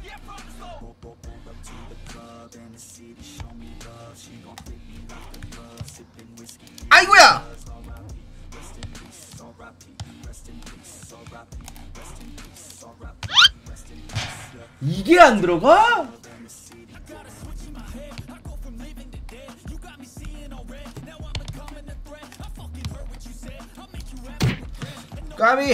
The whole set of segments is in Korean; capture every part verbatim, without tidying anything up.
아이고야! 이게 안 들어가? 까비.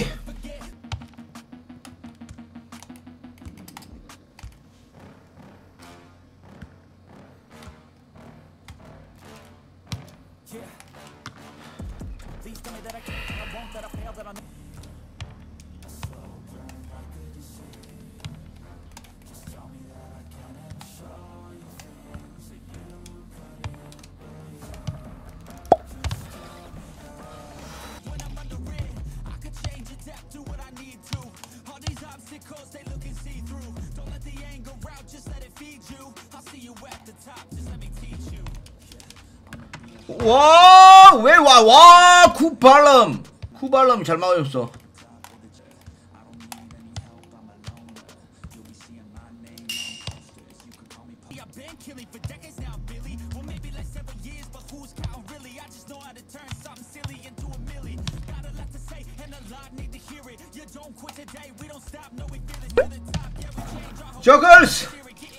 와, 왜 와, 와, 쿠발람, 쿠발람 잘 막아줬어. 저글스.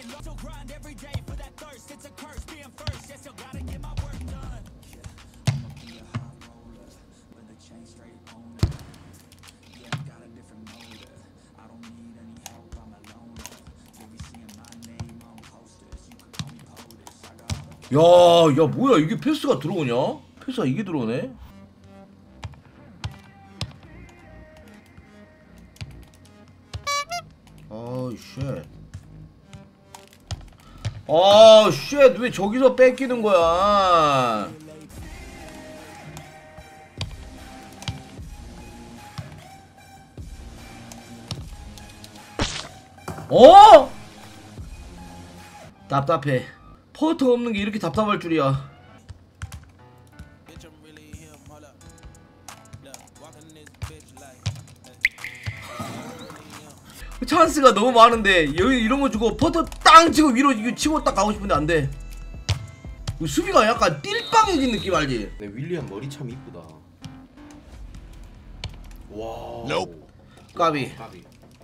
야, 야, 뭐야, 이게 패스가 들어오냐? 패스가 이게 들어오네? 아, 쉣. 아, 쉣, 왜 저기서 뺏기는 거야? 어? 답답해. 포터 없는 게 이렇게 답답할 줄이야. 찬스가 너무 많은데 여기 이런 거 주고 포터 땅 치고 위로 이거 치고 딱 가고 싶은데 안 돼. 수비가 약간 띨빵해진 느낌 알지? 네, 윌리엄 머리 참 이쁘다. 와. Nope. 까비. 까비.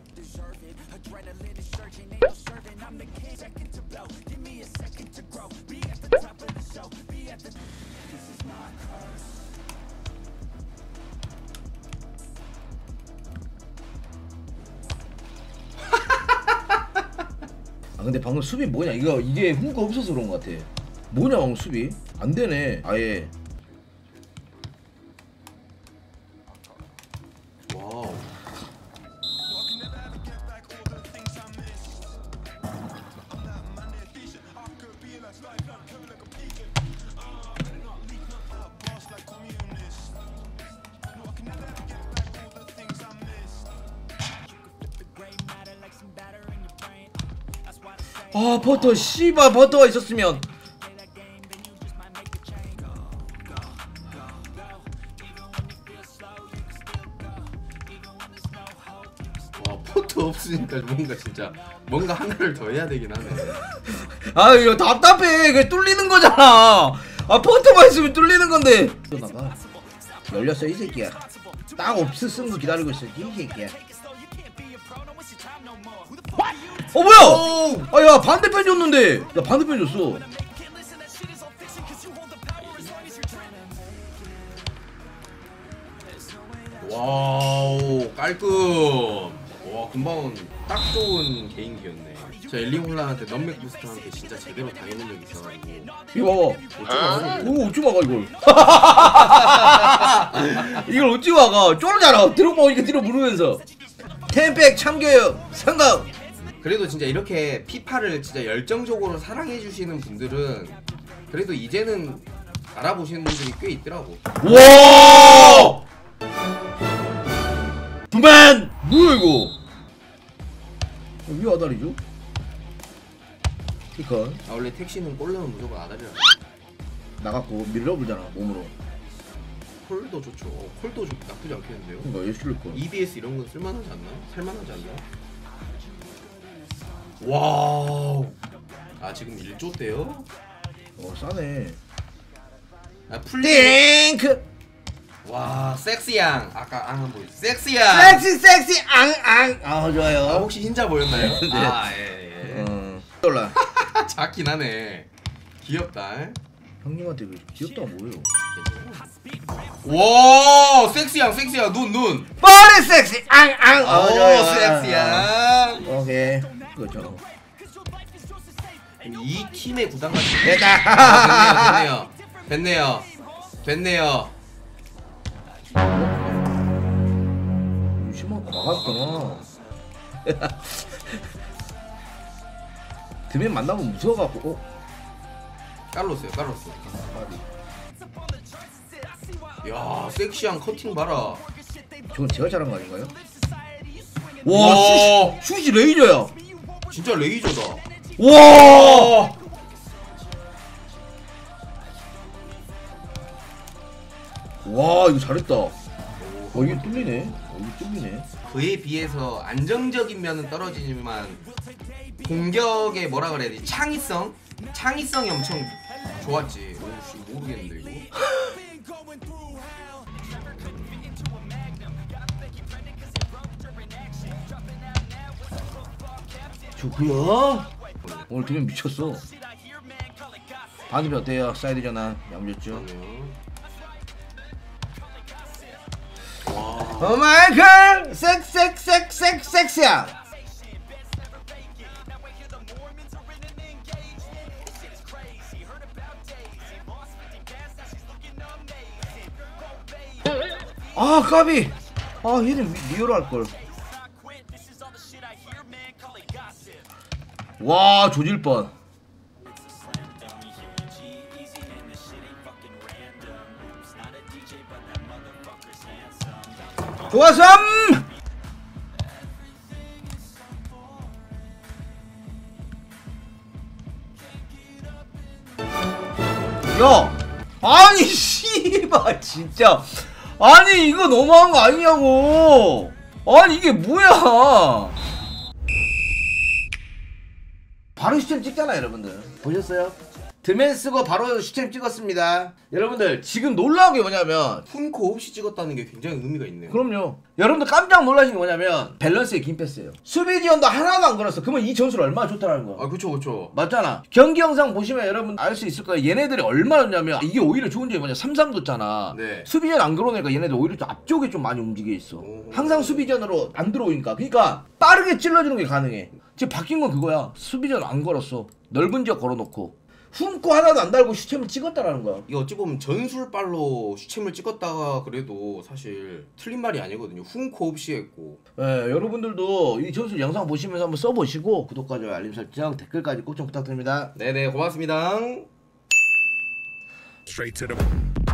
아 근데 방금 수비 뭐냐? 이거 이게 흥가 없어서 그런 것 같아. 뭐냐 방금 수비? 안 되네. 아예. 와우. 아 버터 씨발 버터가 있었으면. 와, 포트 없으니까 뭔가 진짜 뭔가 하나를 더 해야 되긴 하네. 아 이거 답답해. 그게 뚫리는 거잖아. 아 버터만 있으면 뚫리는 건데. 나가 열렸어 이 새끼야. 딱 없었은 거 기다리고 있어 이 새끼야. 어 뭐야? 아야 반대편 줬는데. 야 반대편 줬어. 와우, 깔끔. 와, 금방 딱 좋은 개인기였네. 저 엘링 홀란한테 넘맥 부스터한테 진짜 제대로 당해본 적이 있어가지고. 이거 어쩌 오 어찌 막아 이걸. 이걸 어찌 막아. 쫄잖아. 들어보니까 뒤로 무르면서. 텐백 참교육 성공. 그래도 진짜 이렇게 피파를 진짜 열정적으로 사랑해주시는 분들은 그래도 이제는 알아보시는 분들이 꽤 있더라고. 와! 그만! 뭐야 이거? 왜 아다리죠? 피컨 아, 원래 택시는 골 넣으면 무조건 아다리라. 나갔고 밀어보잖아 몸으로. 콜도 좋죠. 콜도 좋, 나쁘지 않겠는데요? 그니까 예술일 거. 이비에스 이런 건 쓸만하지 않나? 살만하지 않나? 와우. 아 지금 일 조대요? 어 싸네. 아 플레이. 띵크. 와 섹시양. 아까 앙 보여. 섹시양. 섹시 섹시 앙앙. 아 좋아요. 아, 혹시 흰자 보였나요? 네. 아 예. 예. 어. 올라. 작긴 하네. 귀엽다. 형님한테 왜 귀엽다고 뭐예요? 와 섹시양 섹시양 눈 눈. 머리 섹시 앙앙. 오 어 좋아요. 섹시양. 오케이. 그렇죠. 이 팀의 구단 같은. 됐다. 아, 됐네요. 됐네요. 됐네요. 심한 막았구나. 드면 만나면 무서워갖고. 어? 깔로스요 깔로스. 야 섹시한 커팅 봐라. 저건 제가 잘한 거 아닌가요? 와. 와, 슛, 슛이 레이저야. 진짜 레이저다. 와. 와, 이거 잘했다. 어, 이게 뚫리네. 어, 이게 뚫리네. 그에 비해서 안정적인 면은 떨어지지만 공격의 뭐라 그래야 되지? 창의성? 창의성이 엄청 좋았지. 오씨 모르겠는데 이거. 좋구요. 오늘 두명 미쳤어. 반응이 어때요? 사이드 전환 야무졌죠? 와. 오 마이 걸! 섹섹섹섹 섹시야. 아 까비. 아 얘는 리어로 할걸. 와 조질 뻔. 좋았어. 야 아니 씨발 진짜 아니 이거 너무한 거 아니냐고. 아니 이게 뭐야. 바로 시점 찍잖아 여러분들. 보셨어요? 드맨 쓰고 바로 시점 찍었습니다. 여러분들 지금 놀라운 게 뭐냐면 푼코 없이 찍었다는 게 굉장히 의미가 있네요. 그럼요. 여러분들 깜짝 놀라신 게 뭐냐면 밸런스의 긴 패스예요. 수비 지원도 하나도 안 걸었어. 그러면 이 전술 얼마나 좋다라는 거야. 아 그쵸 그쵸. 맞잖아. 경기 영상 보시면 여러분 알 수 있을 거예요. 얘네들이 얼마나 좋냐면 이게 오히려 좋은 점이 뭐냐. 삼 삼 뒀잖아. 네. 수비전 안 걸어오니까 얘네들 오히려 좀 앞쪽에 좀 많이 움직여 있어. 오. 항상 수비전으로 안 들어오니까. 그러니까 빠르게 찔러주는 게 가능해. 지금 바뀐 건 그거야. 수비전 안 걸었어. 넓은 지역 걸어놓고 훔고 하나도 안 달고 슈챔을 찍었다라는 거야. 이게 어찌 보면 전술발로 슈챔을 찍었다가 그래도 사실 틀린 말이 아니거든요. 훔코 없이 했고. 예, 여러분들도 이 전술 영상 보시면서 한번 써보시고 구독과 좋아요, 알림 설정, 댓글까지 꼭 좀 부탁드립니다. 네네 고맙습니다. Straight to the